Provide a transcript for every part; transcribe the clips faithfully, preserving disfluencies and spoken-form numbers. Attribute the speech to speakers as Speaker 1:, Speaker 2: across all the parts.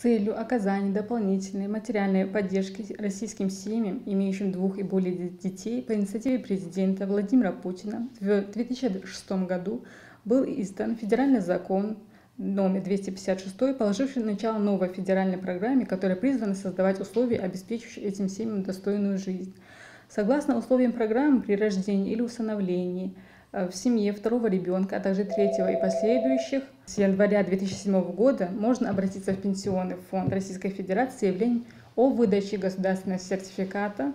Speaker 1: целью оказания дополнительной материальной поддержки российским семьям, имеющим двух и более детей, по инициативе президента Владимира Путина в две тысячи шестом году был издан федеральный закон номер двести пятьдесят шесть, положивший начало новой федеральной программе, которая призвана создавать условия, обеспечивающие этим семьям достойную жизнь. Согласно условиям программы, при рождении или усыновлении в семье второго ребенка, а также третьего и последующих, с января две тысячи седьмого года можно обратиться в Пенсионный фонд Российской Федерации с заявлением о выдаче государственного сертификата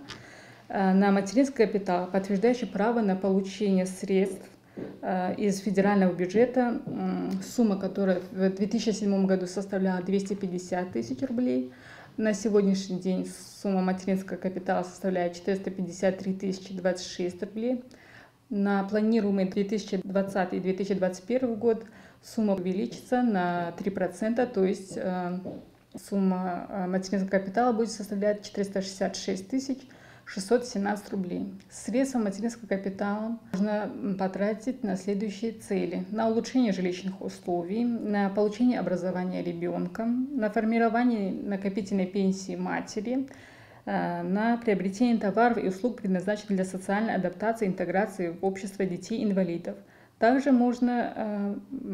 Speaker 1: на материнский капитал, подтверждающий право на получение средств из федерального бюджета, сумма которой в две тысячи седьмом году составляла двести пятьдесят тысяч рублей. На сегодняшний день сумма материнского капитала составляет четыреста пятьдесят три тысячи двадцать шесть рублей. На планируемый две тысячи двадцатый — две тысячи двадцать первый год сумма увеличится на три процента, то есть э, сумма материнского капитала будет составлять четыреста шестьдесят шесть тысяч шестьсот семнадцать рублей. Средства материнского капитала можно потратить на следующие цели: на улучшение жилищных условий, на получение образования ребенка, на формирование накопительной пенсии матери, на приобретение товаров и услуг, предназначенных для социальной адаптации и интеграции в общество детей-инвалидов. Также можно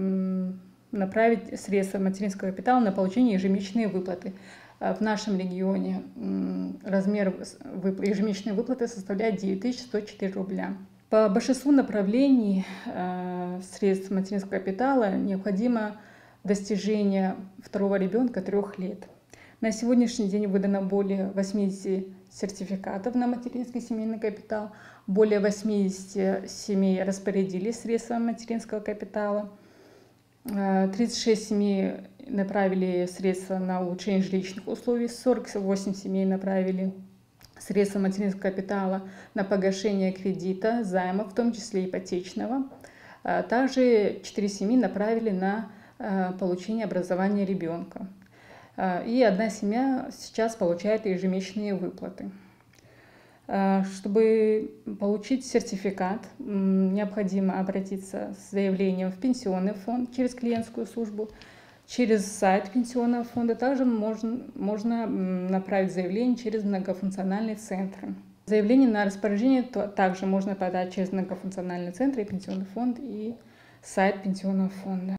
Speaker 1: направить средства материнского капитала на получение ежемесячной выплаты. В нашем регионе размер ежемесячной выплаты составляет девять тысяч сто четыре рубля. По большинству направлений средств материнского капитала необходимо достижение второго ребенка трех лет. На сегодняшний день выдано более восьмидесяти сертификатов на материнский семейный капитал, более восьмидесяти семей распорядились средствами материнского капитала, тридцать шесть семей направили средства на улучшение жилищных условий, сорок восемь семей направили средства материнского капитала на погашение кредита, займа, в том числе ипотечного. Также четыре семьи направили на получение образования ребенка. И одна семья сейчас получает ежемесячные выплаты. Чтобы получить сертификат, необходимо обратиться с заявлением в Пенсионный фонд через клиентскую службу, через сайт Пенсионного фонда. Также можно, можно направить заявление через многофункциональные центры. Заявление на распоряжение также можно подать через многофункциональные центры, Пенсионный фонд и сайт Пенсионного фонда.